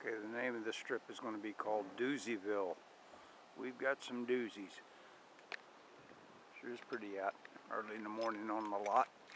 Okay, the name of the strip is going to be called Doozieville. We've got some doozies. Sure is pretty out early in the morning on the lot.